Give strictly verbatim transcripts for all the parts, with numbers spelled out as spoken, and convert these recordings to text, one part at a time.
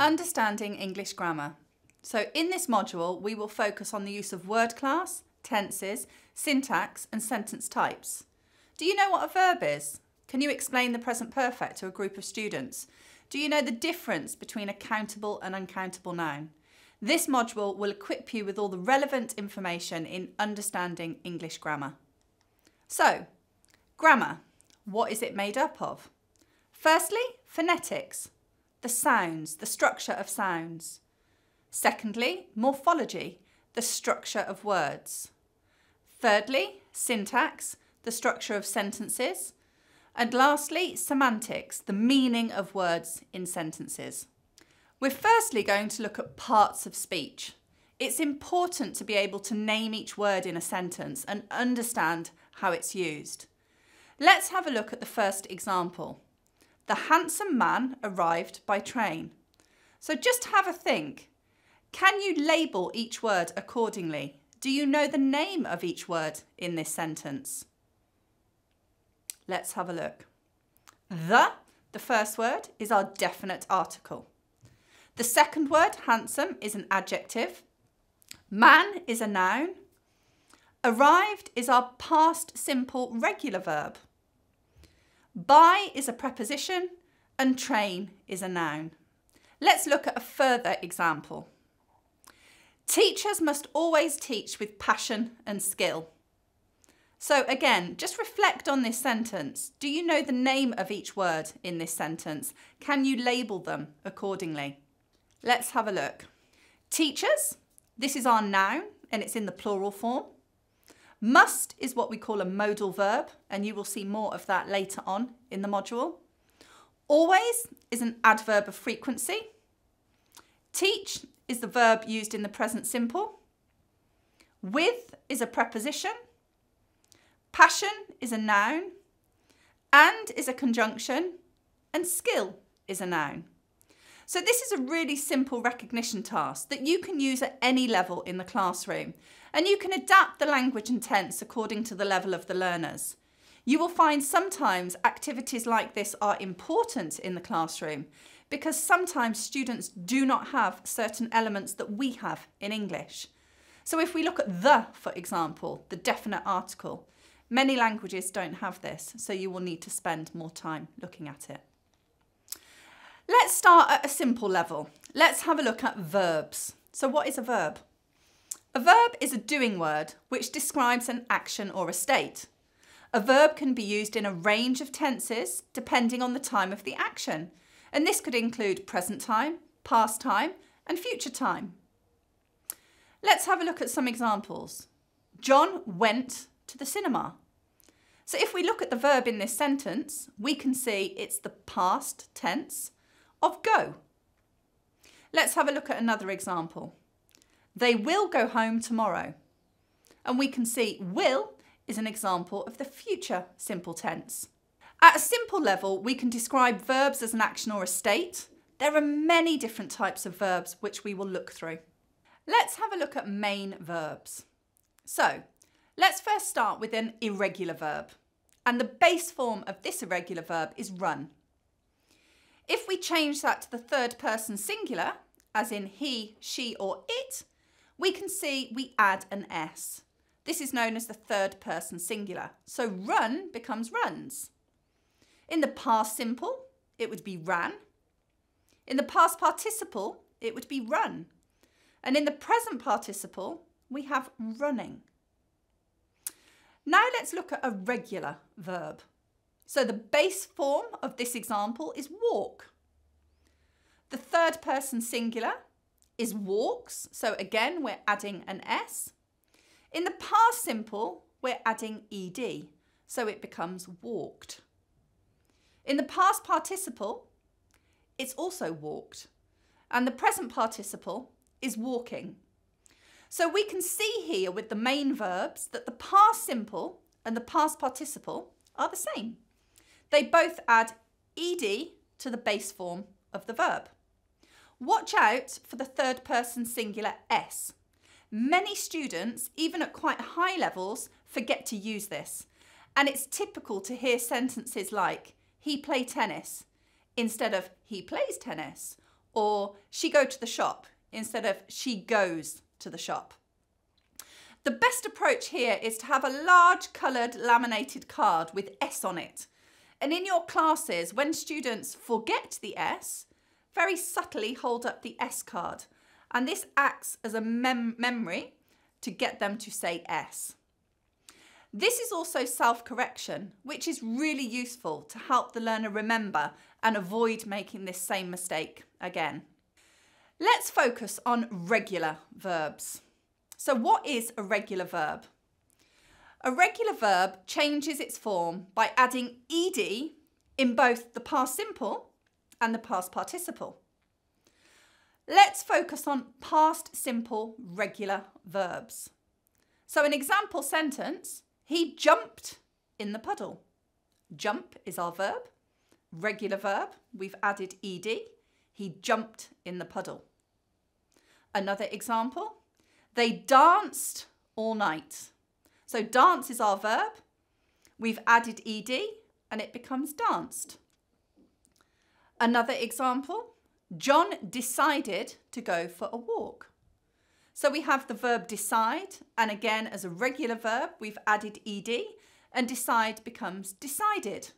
Understanding English grammar. So in this module, we will focus on the use of word class, tenses, syntax, and sentence types. Do you know what a verb is? Can you explain the present perfect to a group of students? Do you know the difference between a countable and uncountable noun? This module will equip you with all the relevant information in understanding English grammar. So, grammar. What is it made up of? Firstly, phonetics. The sounds, the structure of sounds. Secondly, morphology, the structure of words. Thirdly, syntax, the structure of sentences. And lastly, semantics, the meaning of words in sentences. We're firstly going to look at parts of speech. It's important to be able to name each word in a sentence and understand how it's used. Let's have a look at the first example. The handsome man arrived by train. So just have a think. Can you label each word accordingly? Do you know the name of each word in this sentence? Let's have a look. The, the first word, is our definite article. The second word, handsome, is an adjective. Man is a noun. Arrived is our past simple regular verb. By is a preposition and train is a noun. Let's look at a further example. Teachers must always teach with passion and skill. So again, just reflect on this sentence. Do you know the name of each word in this sentence? Can you label them accordingly? Let's have a look. Teachers, this is our noun and it's in the plural form. Must is what we call a modal verb, and you will see more of that later on in the module. Always is an adverb of frequency. Teach is the verb used in the present simple. With is a preposition. Passion is a noun. And is a conjunction. And skill is a noun. So this is a really simple recognition task that you can use at any level in the classroom, and you can adapt the language and tense according to the level of the learners. You will find sometimes activities like this are important in the classroom because sometimes students do not have certain elements that we have in English. So if we look at the, for example, the definite article, many languages don't have this, so you will need to spend more time looking at it. Let's start at a simple level. Let's have a look at verbs. So what is a verb? A verb is a doing word which describes an action or a state. A verb can be used in a range of tenses depending on the time of the action. And this could include present time, past time, and future time. Let's have a look at some examples. John went to the cinema. So if we look at the verb in this sentence, we can see it's the past tense of go. Let's have a look at another example. They will go home tomorrow. And we can see will is an example of the future simple tense. At a simple level, we can describe verbs as an action or a state. There are many different types of verbs which we will look through. Let's have a look at main verbs. So, let's first start with an irregular verb. And the base form of this irregular verb is run. If we change that to the third person singular, as in he, she, or it, we can see we add an S. This is known as the third person singular. So run becomes runs. In the past simple, it would be ran. In the past participle, it would be run. And in the present participle, we have running. Now let's look at a regular verb. So the base form of this example is walk. The third person singular is walks. So again, we're adding an S. In the past simple, we're adding ed. So it becomes walked. In the past participle, it's also walked. And the present participle is walking. So we can see here with the main verbs that the past simple and the past participle are the same. They both add ed to the base form of the verb. Watch out for the third person singular S. Many students, even at quite high levels, forget to use this. And it's typical to hear sentences like, he played tennis, instead of he plays tennis, or she go to the shop instead of she goes to the shop. The best approach here is to have a large coloured laminated card with S on it. And in your classes, when students forget the S, very subtly hold up the S card. And this acts as a mem memory to get them to say S. This is also self-correction, which is really useful to help the learner remember and avoid making this same mistake again. Let's focus on regular verbs. So what is a regular verb? A regular verb changes its form by adding ed in both the past simple and the past participle. Let's focus on past simple regular verbs. So an example sentence, he jumped in the puddle. Jump is our verb. Regular verb, we've added ed. He jumped in the puddle. Another example, they danced all night. So dance is our verb. We've added ed and it becomes danced. Another example, John decided to go for a walk. So we have the verb decide, and again as a regular verb we've added ed and decide becomes decided.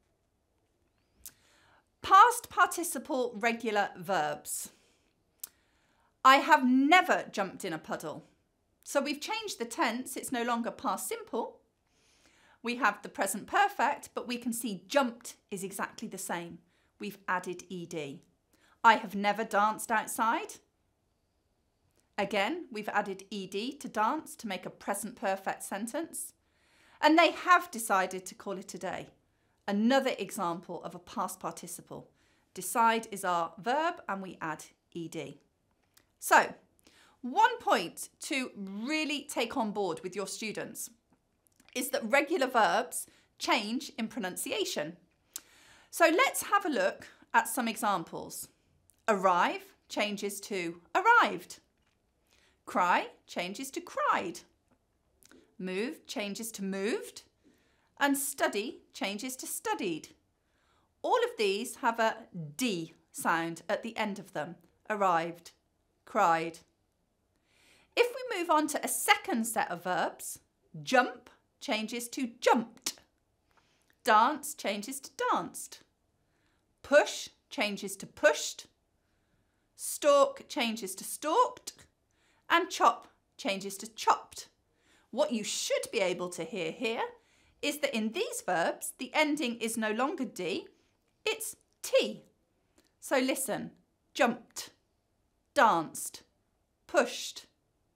Past participle regular verbs. I have never jumped in a puddle. So we've changed the tense, it's no longer past simple. We have the present perfect, but we can see jumped is exactly the same. We've added ed. I have never danced outside. Again, we've added ed to dance to make a present perfect sentence. And they have decided to call it a day. Another example of a past participle. Decide is our verb and we add ed. So, one point to really take on board with your students is that regular verbs change in pronunciation. So let's have a look at some examples. Arrive changes to arrived. Cry changes to cried. Move changes to moved. And study changes to studied. All of these have a D sound at the end of them. Arrived, cried. If we move on to a second set of verbs, jump changes to jumped. Dance changes to danced. Push changes to pushed. Stalk changes to stalked. And chop changes to chopped. What you should be able to hear here is that in these verbs, the ending is no longer D, it's T. So listen, jumped, danced, pushed.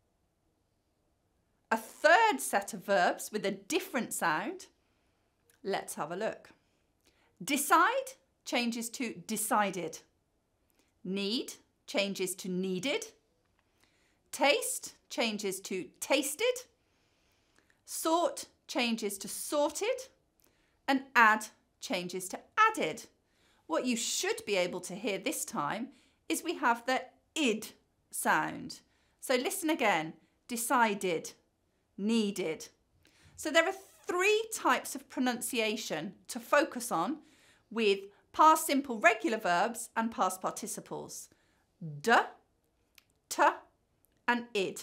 A third set of verbs with a different sound. Let's have a look. Decide changes to decided. Need changes to needed. Taste changes to tasted. Sort changes to sorted. And add changes to added. What you should be able to hear this time is we have the id sound. So listen again. Decided, needed. So there are three types of pronunciation to focus on with past simple regular verbs and past participles. D, t, and id.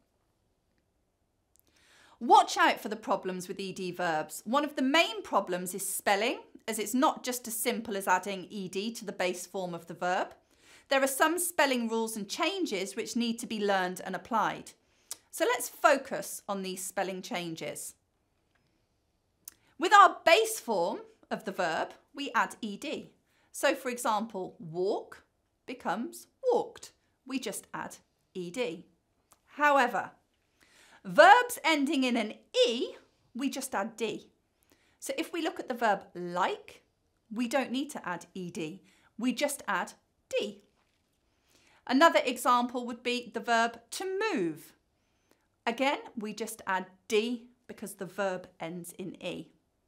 Watch out for the problems with ed verbs. One of the main problems is spelling, as it's not just as simple as adding ed to the base form of the verb. There are some spelling rules and changes which need to be learned and applied. So let's focus on these spelling changes. With our base form of the verb, we add ed. So for example, walk becomes walked. We just add ed. However, verbs ending in an E, we just add D. So if we look at the verb like, we don't need to add ed. We just add D. Another example would be the verb to move. Again, we just add D because the verb ends in E.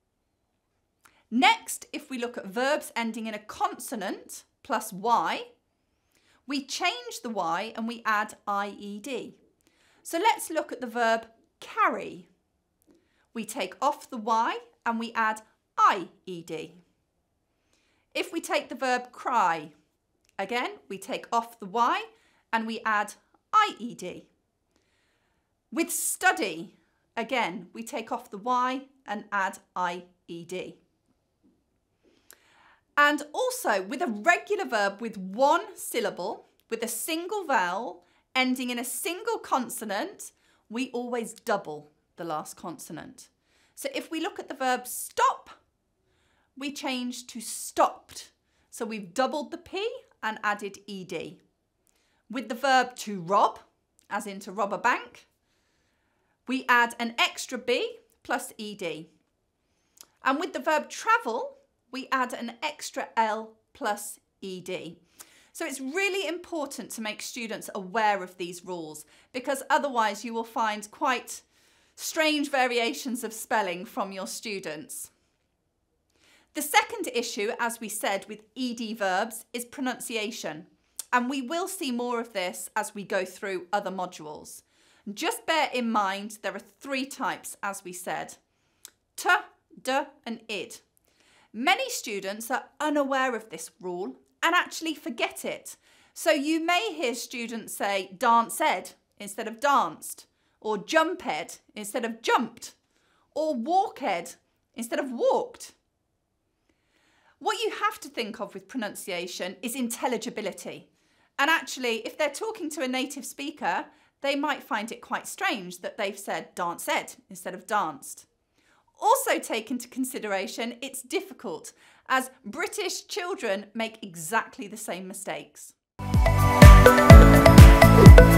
Next, if we look at verbs ending in a consonant plus Y, we change the Y and we add I E D. So let's look at the verb carry. We take off the Y and we add I E D. If we take the verb cry, Again, we take off the Y and we add I E D. With study, again, we take off the Y and add I E D. And also with a regular verb with one syllable, with a single vowel, ending in a single consonant, we always double the last consonant. So if we look at the verb stop, we change to stopped. So we've doubled the P and added E D. With the verb to rob, as in to rob a bank, we add an extra B plus E D. And with the verb travel, we add an extra L plus E D. So it's really important to make students aware of these rules, because otherwise you will find quite strange variations of spelling from your students. The second issue, as we said, with E D verbs is pronunciation. And we will see more of this as we go through other modules. Just bear in mind there are three types, as we said: t, d and id. Many students are unaware of this rule and actually forget it. So you may hear students say danced instead of danced, or jumped instead of jumped, or walked instead of walked. What you have to think of with pronunciation is intelligibility. And actually, if they're talking to a native speaker, they might find it quite strange that they've said danced instead of danced. Also take into consideration it's difficult, as British children make exactly the same mistakes.